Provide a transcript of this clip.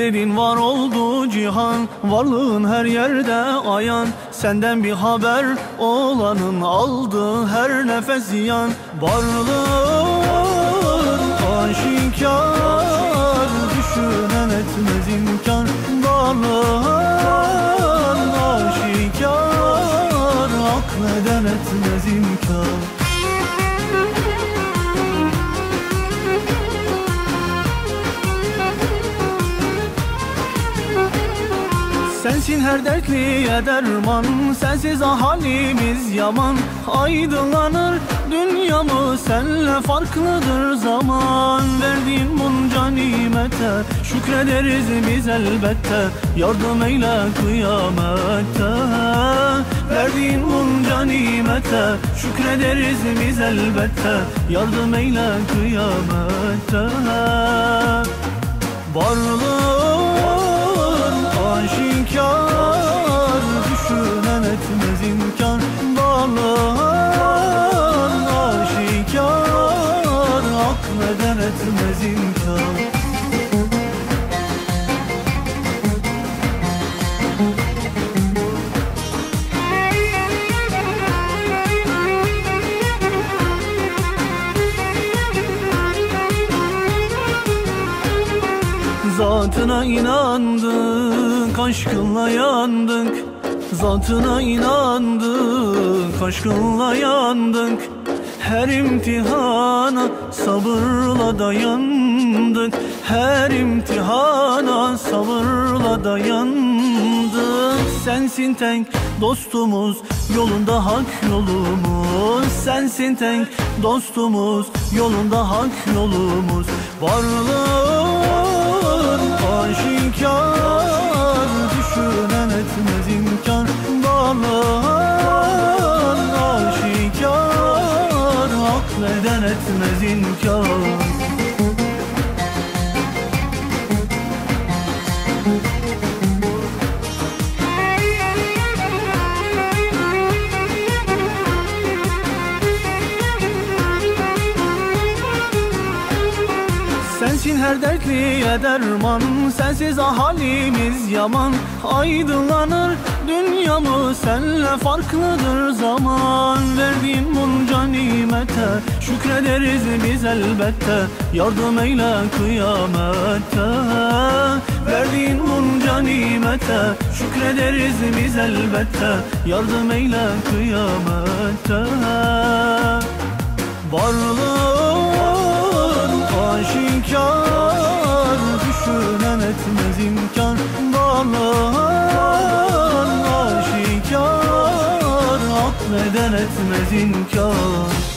dedin var oldu cihan, varlığın her yerde ayan. Senden bir haber olanın aldığı her nefes ziyan. Varlığın aşikar, düşünen etmez inkar. Varlığın aşikar, akleden etmez inkar. Sensin her dertliye derman, sensiz halimiz yaman. Aydınlanır dünyamız, senle farklıdır zaman. Verdiğin bunca nimete şükrederiz biz elbette, yardım eyle kıyamette. Verdiğin bunca nimete şükrederiz biz elbette, yardım eyle kıyamette. Varlığın aşikar, düşünen etmez inkar. Varlığın aşikar, akleden etmez inkar. Zatına inandık, aşkınla yandık. Zatına inandık, aşkınla yandık. Her imtihana sabırla dayandık. Her imtihana sabırla dayandık. Sensin tek dostumuz, yolunda hak yolumuz. Sensin tek dostumuz, yolunda hak yolumuz. Varlığın aşikar, düşünen etmez inkar. Varlığın aşikar, akleden etmez inkar. Sensin her dertliye derman, sensiz halimiz yaman. Aydınlanır dünyamız, senle farklıdır zaman. Verdiğin bunca nimete şükrederiz biz elbette, yardım eyle kıyamette. Verdiğin bunca nimete şükrederiz biz elbette, yardım eyle kıyamette. Varlığın aşikar, düşünen etmez inkar. Varlığın aşikar, akleden etmez inkar.